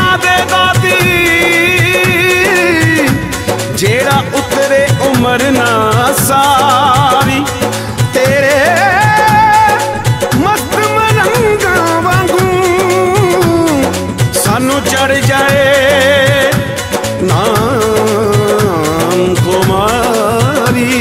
दे दादी जेड़ा उतरे उम्र ना सारी तेरे मस्त मलंगा वांगू सानू चढ़ जाए नाम कुमारी।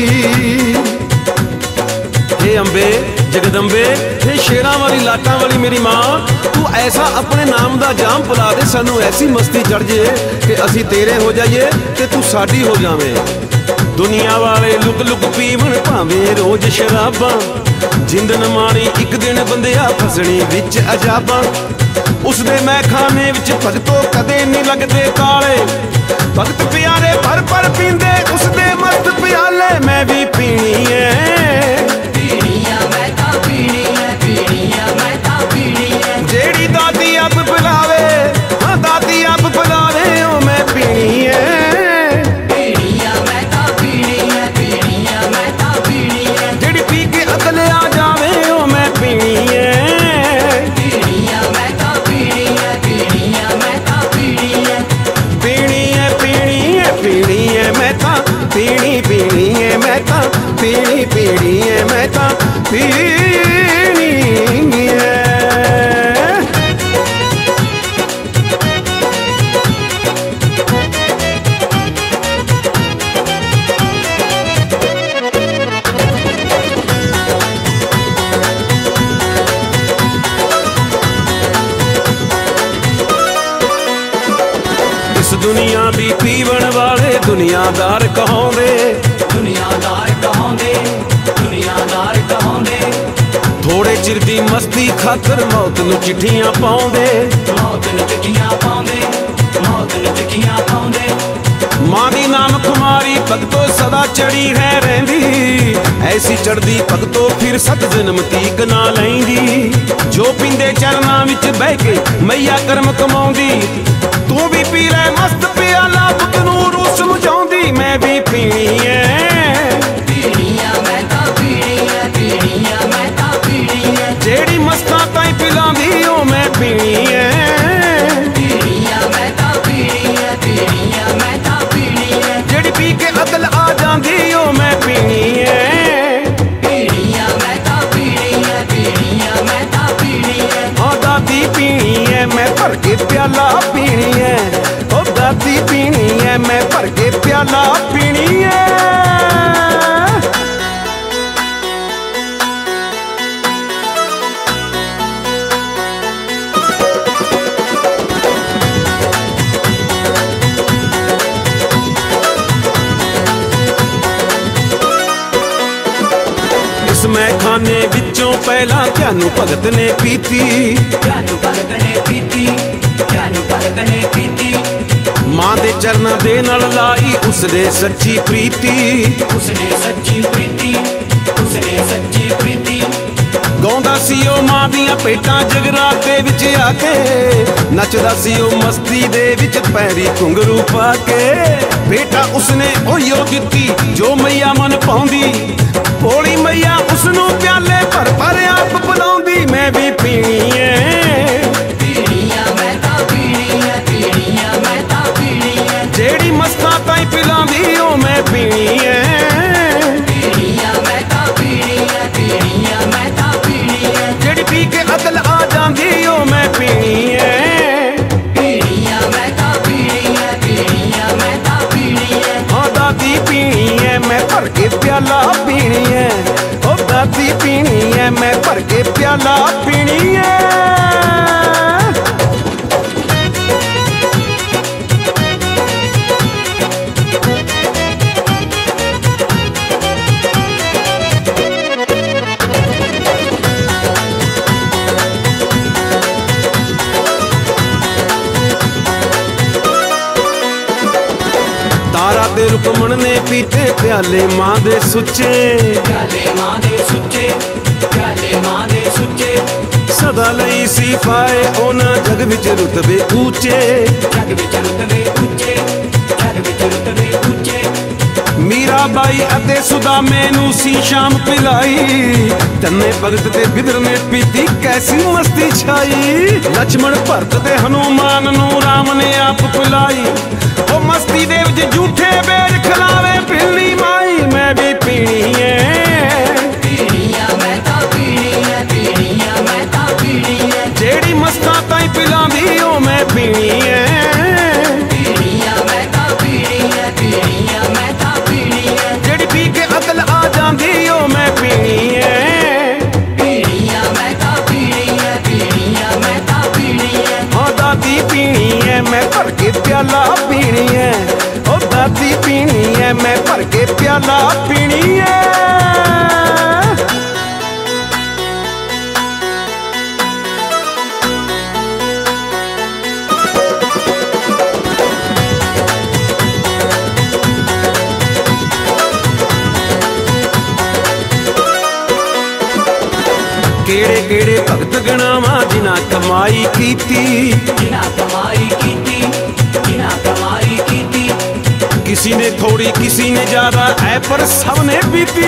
हे अम्बे जगदम्बे हे शेरां वाली लाटां वाली मेरी मां तू ऐसा अपने नाम दा जाम पिला दे सानू ऐसी मस्ती चढ़ जे कि असी तेरे हो जाइए ते तू साडी हो जावे। दुनिया वाले लुक लुक पीवन भावे रोज शराबां जिंदन माणी एक दिन बंदिया फसणी विच अजाबां उसदे मैखाने विच भगतों कदे नहीं लगदे काले भगत प्यारे भर भर पींदे उसदे मस्त प्याले मैं भी पीनी है जेड़ी दादी अब बुलावे हाँ दादी अब बुलावे ओ मैं पीनी है जेड़ी पी के अकल आ जावे ओ मैं पीनी है पीनी है पीनी है पीनी है मैं ता पीनी पीनी है मैं ता पीनी पीनी है मैं ता पीनी है। दुनिया भी पीवन वाले दुनियादार कहोंदे थोड़े चिर दी मस्ती खातर मौत नूं चिट्ठियां पाउंदे मां दी नाम कुमारी भगतों सदा चढ़ी है रहिंदी ऐसी चढ़दी भगतों फिर सत जन्म तीक ना लैंदी जो पिंदे चरना विच बह के मैया कर्म कमाउंदी तू भी पी ले मस्त प्याला पुत नूं रूह समझाउंदी मैं भी पीनी है जेड़ी मस्तां ताईं पिलांदी ओ मैं पीनी है जेड़ी पी के अकल आ जांदी ओ मैं पीनी है हाँ दादी पीनी है मैं भर के प्याला पीनी है ओ दादी पीनी है मैं भर के प्याला पीनी है। इस मैखाने विचों पहला त्यानू भगत ने पीती मां दे चरना दे नाल लाई उसने सच्ची प्रीति गाउंदा सी ओ मां दियां पेटां जगराते विच आके नचदा सी ओ मस्ती दे विच पैरी घुंघरू पा के बेटा उसने ओयो दित्ती जो मैया मन पाउंदी भोली मैया उसनू प्याले भर भर आप बुलाउंदी मैं भी पीनी है जेड़ी मस्तां ताईं पिलांदी ओ मैं पीनी है जेड़ी पी के अकल आ जांदी ओ मैं पीनी है हाँ दादी पीनी है मैं भर के प्याला पीनी है ओ दादी पीनी है मैं भर के प्याला पीनी है। तारा ते रुकमण ने पीते प्याले मां दे सुच्चे सदा लई सी पाए ओना जग विच रुतबे ऊंचे मीरा मीराबाई अते सुदामे नू सी शाम पिलाई। तन्ने भगत ते बिदर ने पीती कैसी मस्ती छाई। लक्ष्मण भरत ते हनुमान नू राम ने आप पिलाई। ओ मस्ती दे विच झूठे बेज खिलावे पीली माई मैं भी पीनी है। जेड़ी मस्ता ताई पिलांदी ओ मैं पीनी है। जेड़ी पी के अकल आ जांदी ओ मैं पीनी है। हाँ दादी पीनी है मैं भर के प्याला पीनी है। ओ दादी पीनी है मैं भर के प्याला पीनी है। केड़े केड़े भगत गणावा जिन्हां कमाई कीती। किसी ने थोड़ी किसी ने ज्यादा है पर सबने पीती।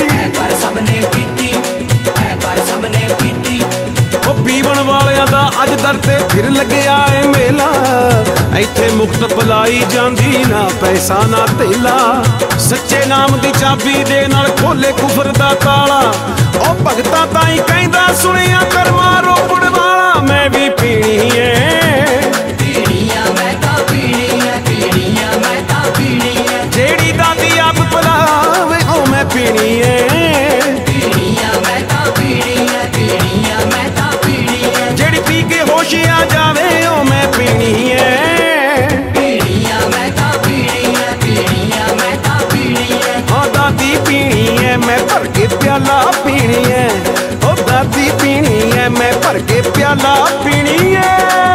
ओ पीवन वालियां दा अज दर ते फिर लग्या है मेला। इत्थे मुफ्त पलाई जांदी ना पैसा ना तेला। सच्चे नाम दी चाबी दे नाल खोले कुफर दा ताला। ओ भगता ताई कहंदा सुनिया करवा रोपड़ वाला मैं भी पीनी है। जेड़ी दादी आप पिलावे ओ मैं पीनी है। जेड़ी पी के होश आ जावे ओ मैं पीनी है। हाँ दादी पीनी है मैं भर के प्याला पीनी है। ओ दादी पीनी है मैं भर के प्याला पीनी है।